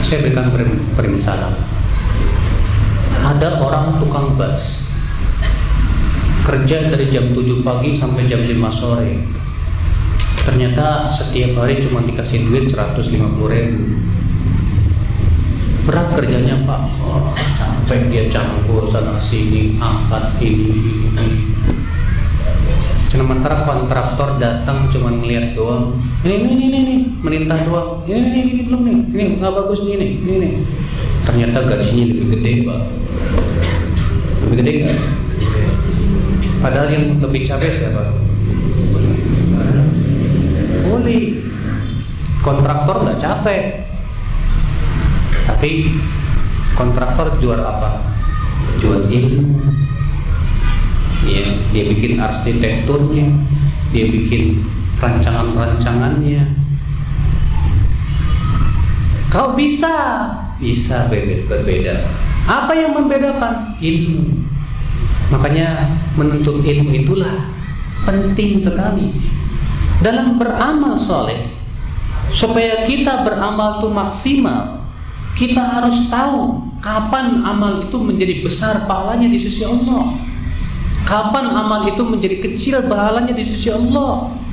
Saya berikan permisalan. Ada orang tukang bus, kerja dari jam 7 pagi sampai jam 5 sore. Ternyata setiap hari cuma dikasih duit 150.000. Berat kerjanya Pak. Oh, capek dia campur sana sini, angkat ini. Sementara kontraktor datang cuma ngeliat doang. Ini, merintah doang. Ini belum nih, ini nggak bagus nih, ini. Ternyata gajinya lebih gede Pak. Lebih gede nggak? Padahal yang lebih capek siapa? Boleh. Kontraktor nggak capek, tapi kontraktor jual apa? Jual ilmu. Ya, dia bikin arsitekturnya, dia bikin rancangan-rancangannya. Kau bisa berbeda. Apa yang membedakan? Ilmu. Makanya menuntut ilmu itulah penting sekali dalam beramal soleh. Supaya kita beramal itu maksimal, kita harus tahu kapan amal itu menjadi besar pahalanya di sisi Allah, kapan amal itu menjadi kecil pahalanya di sisi Allah.